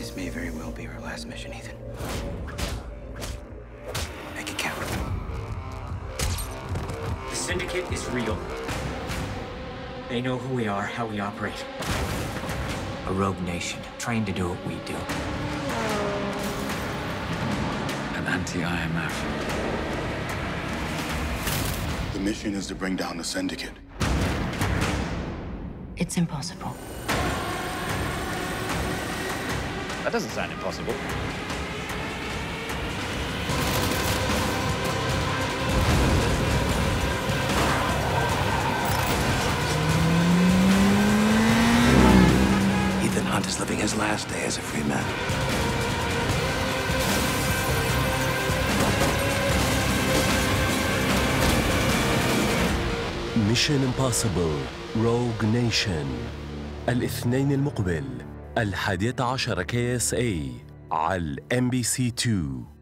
This may very well be our last mission, Ethan. Make it count. The Syndicate is real. They know who we are, how we operate. A rogue nation, trying to do what we do. An anti-IMF. The mission is to bring down the Syndicate. It's impossible. That doesn't sound impossible. Ethan Hunt is living his last day as a free man. Mission Impossible Rogue Nation الاثنين المقبل 11 KSA على MBC 2.